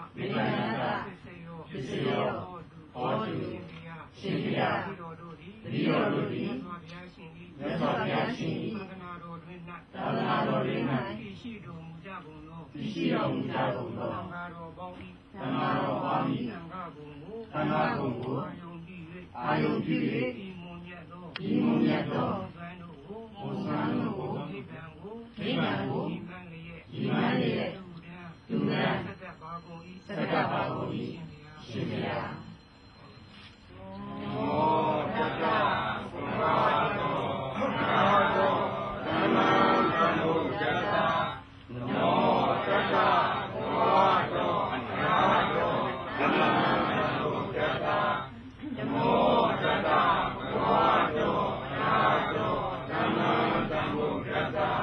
ဟောတုရှင်ဘုရားတတိတော်တို့သည်မြတ်စွာဘုရားရှင်၏သံဃာတော်တွင်၌ရှိတော်မူကြကုန်သောသံဃာတော်ပေါင်း၏သံဃာဘုံကိုအာယုံပြု၍ဤမွန်မြတ်သောသံတို့ကိုနိဗ္ဗာန်ကိုဤမှန်လျက်သူရန်သတ္တပါကုန်၏ရှင်ဘုရားโมตัสสะภะคะวะโตอะระหะโตสัมมาสัมพุทธัสสะโมตัสสะภะคะวะโตอะระหะโตสัมมาสัมพุทธัสสะโมตัสสะภะคะวะโตอะระหะโตสัมมาสัมพุทธัสสะ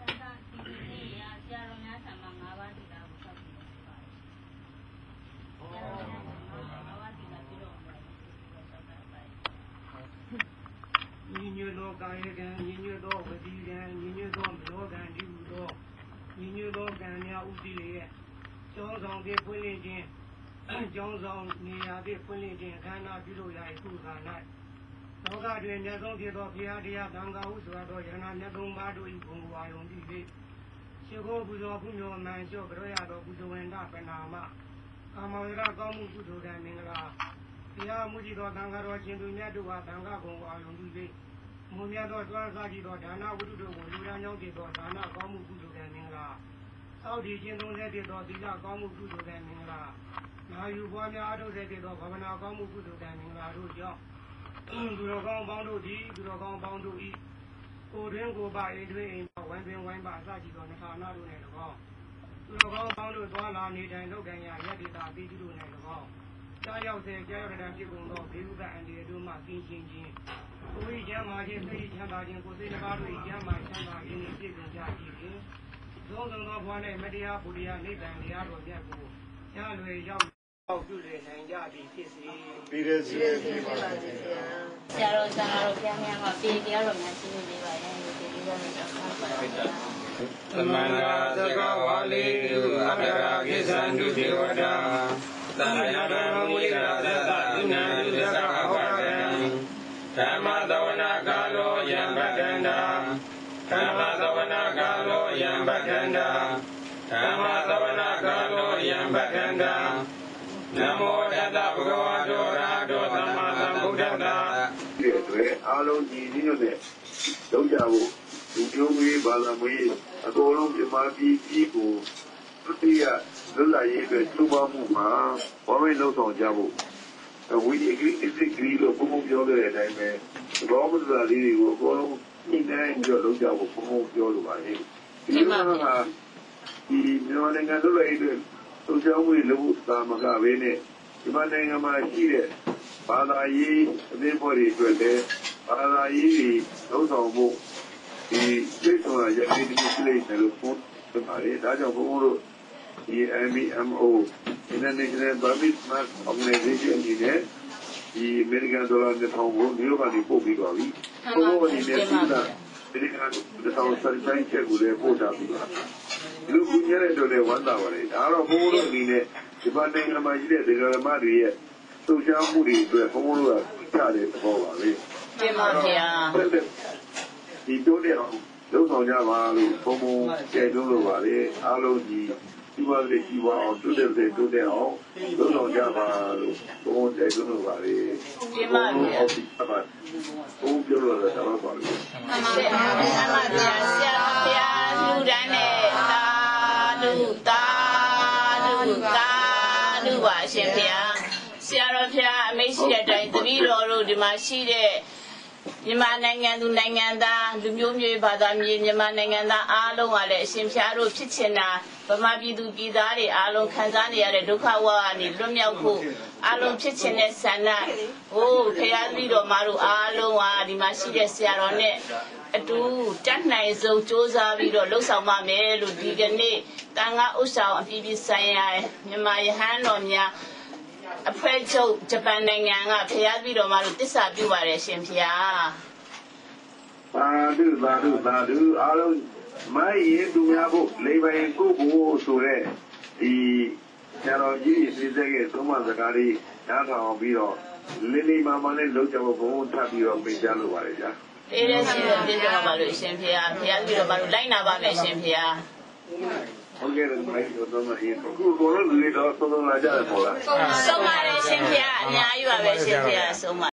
ညီညွတ်သောကာယကံညီညွတ်သောဝစီကံညီညွတ်သောမနောကံဒီဟုသောညီညွတ်သောကံများဥသိလျက်ကျောင်းဆောင်ဖြင့်ဖွင့်လှစ်ခြင်းကျောင်းဆောင်နေရာဖြင့်ဖွင့်လှစ်ခြင်းအခမ်းအနားပြုလုပ်ရာခုခါ၌လောကတွင်မြတ်ဆုံးဖြစ်သောဘုရားတရားသံဃာဟုဆိုသောယန္နာမြတ်သုံးပါးတို့၏ဘုံဝါယုံပြု၍ရှိခိုးပူဇော်ပူဇော်မှန်လျှော့ကြရသောပူဇော်ဝန္တပနာမကာမဝရကောင်းမှုကုသိုလ်ကံမင်္ဂလာတရားမှုကြည်သောသံဃာတော်ရှင်သူမြတ်တို့ဟာသံဃာဘုံဝါယုံပြု၍မွန်မြတ်သောသွားစားကြည့်သောဒါနဝတ္ထုတို့ကိုလူရန်ကြောင့်တည်သောဒါနကောင်းမှုကုသိုလ်ကံမင်္ဂလာသောက်တည်ခြင်းသုံးဆဲတည်သောသီလကောင်းမှုကုသိုလ်ကံမင်္ဂလာနာယူပွားများအထုဆဲတည်သောဘာဝနာကောင်းမှုကုသိုလ်ကံမင်္ဂလာတို့ကြောင့်သူတော်ကောင်းပေါင်းတို့သည်သူတော်ကောင်းပေါင်းတို့၏ကိုတွင်ကိုပါအိမ်တွင်အိမ်ဝိုင်းတွင်ဝိုင်းပါအစကြည့်သောနှခါနာတို့နဲ့၎င်းသူတော်ကောင်းပေါင်းတို့သွားလာနေထိုင်လုပ်ကံရာယတ္တိတာပိတိတို့နဲ့၎င်းကြားရောက်စေကြားရောက်တဲ့ဖြစ်ကုန်သောဘေဟုကအန္တရာယ်တို့မှကင်းရှင်းခြင်းကိုယ်ကျမ်းမာခြင်းစိတ်ချမ်းသာခြင်းကိုယ်စိတ်နှပါတို့ကျမ်းမာချမ်းသာခြင်းနှင့်ပြည့်စုံကြ၏ဖြင့်သုံးဆောင်သောဘဝ၌မတရားဘုရားနိဗ္ဗာန်တရားတော်မြတ်ကိုရလွယ်ရောက်ပြုလေနိုင်ကြသည်ဖြစ်စေပြီးတဲ့စေဖြစ်ပါစေဆရာတော်ဆရာတော်ဘုရားများကပြေတရားတော်များရှင်းနေပါရဲ့ဒီလိုမျိုးတော့ဆက်ပါပါသမန္တာသကဝါလေတုအတရာကိသံဒုတိဝဒာသံဃာတော်မူရာသတ္တဉာဏ်ဒုက္ခဟောကံဓမ္မသဝနာကာလောယံဘဂန္တာဓမ္မသဝနာကာလောယံဘဂန္တာဓမ္မသဝနာကာလောယံဘဂန္တာနမောတတ္တဗုဒ္ဓဝါဒောရာဒောသမ္မာသမ္ဗုဒ္ဓတ္တဒီအတွက်အားလုံးကြည်ညိုတဲ့လုံးကြဖို့ဒီကျိုးမွေးဘာသာမွေးအကုန်လုံးပြမပြီးကြီးကိုသူတရားလွတ်လပ်ရေးအတွက်ကျူးပေါင်းမှုမှာဘာမှလုပ်ဆောင်ကြဖို့we agree လို့ဘုံဘုံပြောတဲ့အတိုင်းပဲဘောမစရာလေးတွေကိုအကုန်လုံးညှိနှိုင်းပြီးတော့လုပ်ကြဖို့ဘုံဘုံပြောလိုပါတယ်ဒီမှာဒီမြန်မာနိုင်ငံလွတ်လပ်ရေးအတွက်သူ့ကြောင့်ဝင်လို့သာမကဘဲနဲ့ဒီမှာနိုင်ငံမှာရှိတဲ့ဘာသာရေးအသင်းဖွဲ့တွေအတွက်လည်းဘာသာရေးတွေလုံးဆောင်ဖို့ဒီစိတ်ဆောင်ရတဲ့ဒီလိုလေးတွေလို့ပို့ပါတယ်ဒါကြောင့်ဘုံဘုံတို့ဒီ MBMO International Burmese Mass Organization ကြီးနဲ့ဒီ American Dollar နဲ့ပေါင်းဖို့မျိုးကနေပို့ပြီးသွားပြီ။ဘုံဘုံအနေနဲ့ဒီက American Dollar ဆိုင်ချက်ကိုလည်းပို့ထားပြီးပါ။လူကူညတဲ့တို့လည်းဝမ်းသာပါတယ်။ဒါတော့ဘုံဘုံတို့အနေနဲ့ဒီပါနိုင်ငံမှာရှိတဲ့ဒေဂရမတွေရဲ့လှုပ်ရှားမှုတွေအတွက်ဘုံဘုံတို့ကကြားတဲ့သဘောပါပဲ။တင်ပါဗျာ။ဒီတို့တဲ့လုံးဆောင်ကြပါလို့ဘုံဘုံကျဲလို့လိုပါလေအားလုံးဒီဒီပါလေဒီပါအောင်တို့တဲ့အောင်လုံးဆောင်ကြပါလို့ဘုံဘုံကျဲလို့ပါလေတင်ပါဗျာဘုံပြောလို့လည်းတော့ပါလို့အမှန်ပါဗျာဆရာဘုရားလူတန်းနဲ့သာဓုပါရှင်ဗျာဆရာတော်ဘုရားအမိန့်ရှိတဲ့အတိုင်းတပည့်တော်တို့ဒီမှာရှိတဲ့မြန်မာနိုင်ငံသူနိုင်ငံသားလူမျိုးမျိုးဘာသာမျိုးမြန်မာနိုင်ငံသားအားလုံးကလည်းအရှင်ဖျားတို့ဖြစ်ချင်တာဗမာပြည်သူပြည်သားတွေအားလုံးခံစားနေရတဲ့ဒုက္ခဝါကနေလွတ်မြောက်ဖို့အားလုံးဖြစ်ချင်တဲ့ဆန္ဒဟိုဖျားသီးတော်မတို့အားလုံးကဒီမှာရှိတဲ့ဆရာတော်နဲ့အတူတက်နိုင်ဆုံးစ조사ပြီးတော့လှုပ်ဆောင်ပါမယ်လို့ဒီကနေ့တန်ခါဥစ္စာအပြည်ပြည်ဆိုင်ရာမြန်မာယဟန်တော်များအဖွဲ့ချုပ်ဂျပန်နိုင်ငံကဖျားပြီးတော့မှလို့တစ္ဆာပြုပါတယ်ရှင်ဖျားသာဓုအားလုံးမိုင်းရင်သူများဖို့လေပိုင်ကိုကိုဆိုတဲ့ဒီဆရာတော်ကြီးစီစက်ကသုံးမစကားလေးနားထောင်ပြီးတော့လင်းလေးမာမာနဲ့လောက်ကြဖို့ဘုံထပ်ပြီးတော့ပြင်ကြလို့ပါလေဗျာအေးတဲ့ရှင်ပြည့်စုံပါလို့ရှင်ဖေဟာဖေဟာပြီးတော့မလို့လိုက်နာပါမယ်ရှင်ဖေဟာဟုတ်ကဲ့မိုက်တော့မအေးခုဘောလုံးလူတွေတော့သုံးလာကြတယ်ပေါ့လားဆုံးပါတယ်ရှင်ဖေဟာအများကြီးပါပဲရှင်ဖေဟာဆုံးပါ